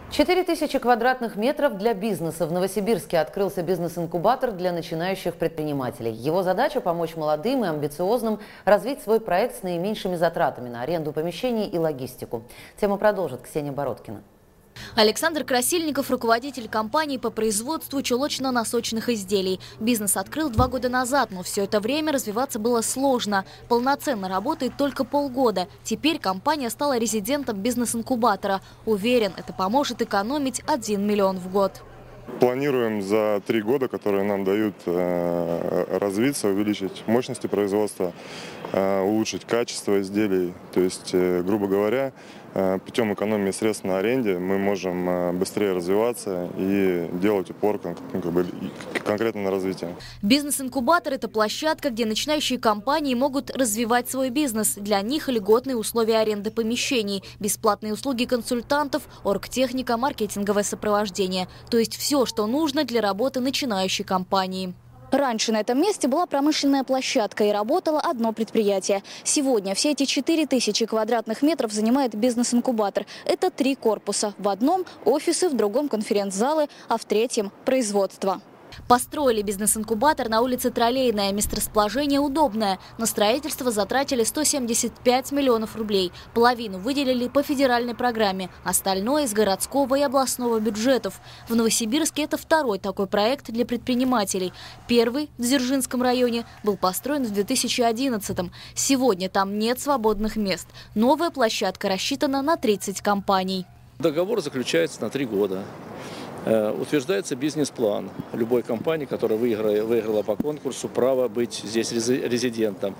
4000 квадратных метров для бизнеса. В Новосибирске открылся бизнес-инкубатор для начинающих предпринимателей. Его задача – помочь молодым и амбициозным развить свой проект с наименьшими затратами на аренду помещений и логистику. Тему продолжит Ксения Бородкина. Александр Красильников – руководитель компании по производству чулочно-носочных изделий. Бизнес открыл 2 года назад, но все это время развиваться было сложно. Полноценно работает только полгода. Теперь компания стала резидентом бизнес-инкубатора. Уверен, это поможет экономить 1 миллион в год. Планируем за 3 года, которые нам дают развиться, увеличить мощности производства, улучшить качество изделий. То есть, грубо говоря, путем экономии средств на аренде мы можем быстрее развиваться и делать упор конкретно на развитие. Бизнес-инкубатор – это площадка, где начинающие компании могут развивать свой бизнес. Для них льготные условия аренды помещений, бесплатные услуги консультантов, оргтехника, маркетинговое сопровождение. То есть все, что нужно для работы начинающей компании. Раньше на этом месте была промышленная площадка и работало одно предприятие. Сегодня все эти 4000 квадратных метров занимает бизнес-инкубатор. Это 3 корпуса. В одном – офисы, в другом – конференц-залы, а в третьем – производство. Построили бизнес-инкубатор на улице Троллейная. Месторасположение удобное. На строительство затратили 175 миллионов рублей. Половину выделили по федеральной программе, остальное из городского и областного бюджетов. В Новосибирске это 2-й такой проект для предпринимателей. Первый в Дзержинском районе был построен в 2011-м. Сегодня там нет свободных мест. Новая площадка рассчитана на 30 компаний. Договор заключается на 3 года. Утверждается бизнес-план любой компании, которая выиграла по конкурсу право быть здесь резидентом.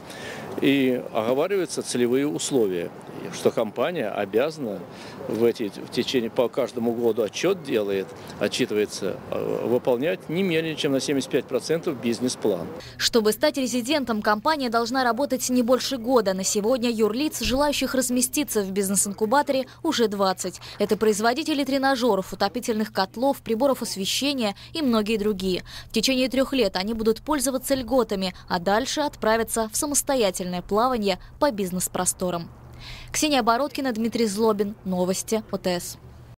И оговариваются целевые условия, что компания обязана в течение по каждому году отчитывается, выполнять не менее чем на 75% бизнес-план. Чтобы стать резидентом, компания должна работать не больше года. На сегодня юрлиц, желающих разместиться в бизнес-инкубаторе, уже 20. Это производители тренажеров, отопительных котлов, приборов освещения и многие другие. В течение 3 лет они будут пользоваться льготами, а дальше отправятся в самостоятельное плавание по бизнес-просторам. Ксения Бородкина, Дмитрий Злобин. Новости ОТС.